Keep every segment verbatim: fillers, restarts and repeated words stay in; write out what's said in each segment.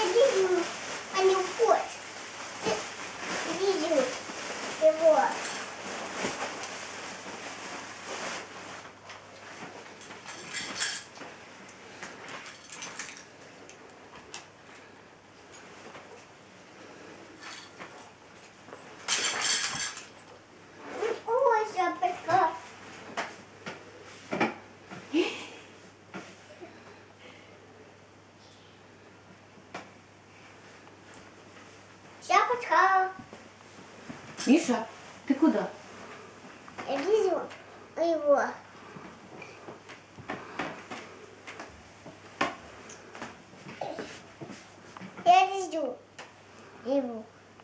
лизу, а не вход. Лизу его. Ой, шапочка. Шапочка. Миша, ты куда? Я лизу его. Я лизу его.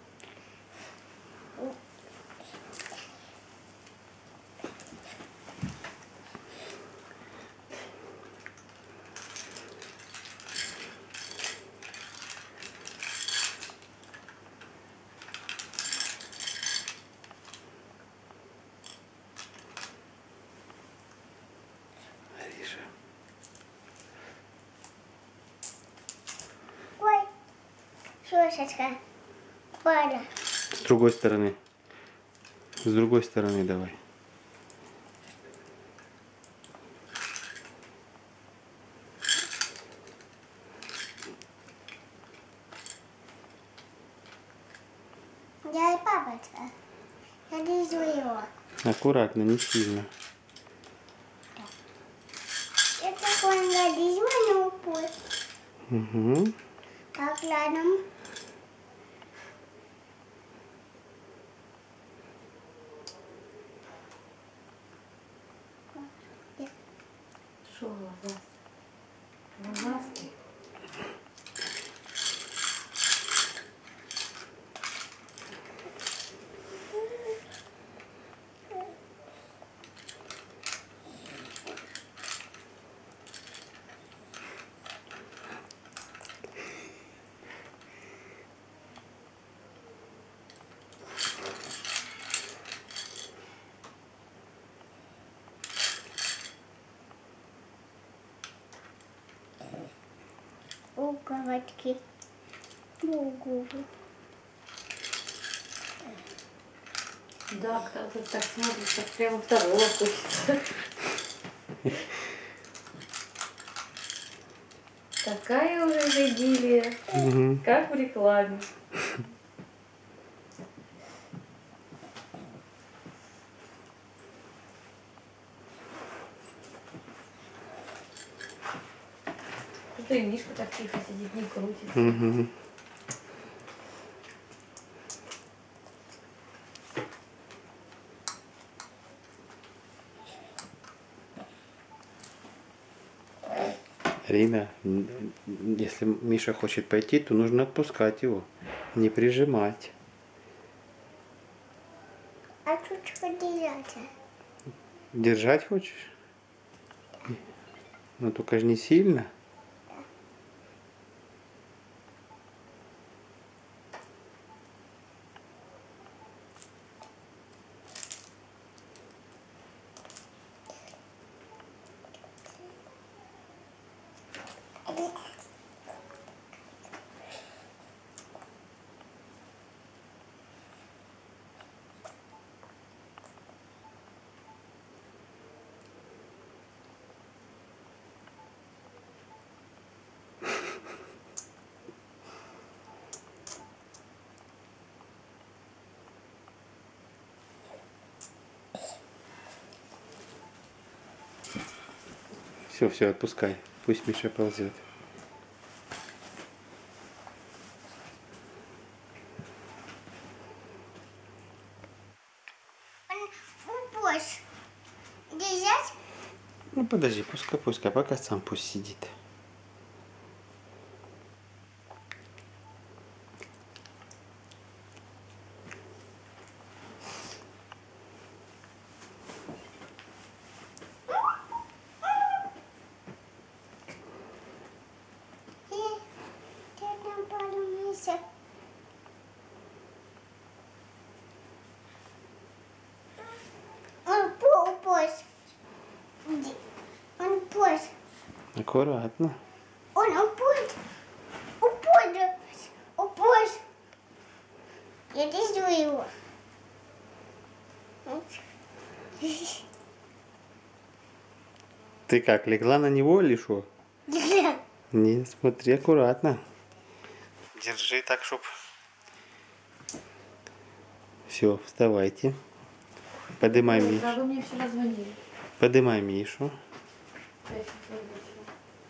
Ариша. Ой, шошечка. Пара. С другой стороны. С другой стороны давай. Я и папочка. Я лизу его. Аккуратно, не сильно. Это такой нализыванный упор. Угу. Так, рядом. Что глазастый? Глазастый? Уголочки. Угу. Да, кто-то так смотрит, как прямо второго хочется. Такая уже идиллия, Угу. как в рекламе. Что и Мишка так тихо сидит, не крутит. Угу. Рина, если Миша хочет пойти, то нужно отпускать его, не прижимать. А тут что делать? Держать хочешь? Но только же не сильно. Все, все, отпускай. Пусть Миша ползет. Он упасть. Держать? Ну подожди, пускай, пускай, пока сам пусть сидит. Он упасть. Он упасть. Аккуратно. Он упасть. Упасть. Ты как, легла на него или что? Не, смотри аккуратно. Держи так, чтоб... Все, вставайте. Подымай Ой, Мишу. да, вы мне вчера звонили. Подымай Мишу. Пять часов вечера.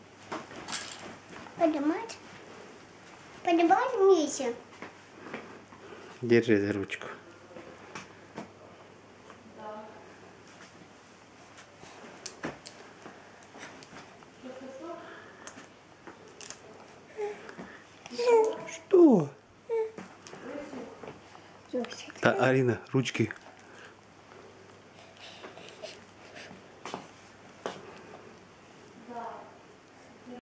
Поднимать? Поднимать вместе. Держи за ручку. Что? Слушай. Да, Арина, ручки.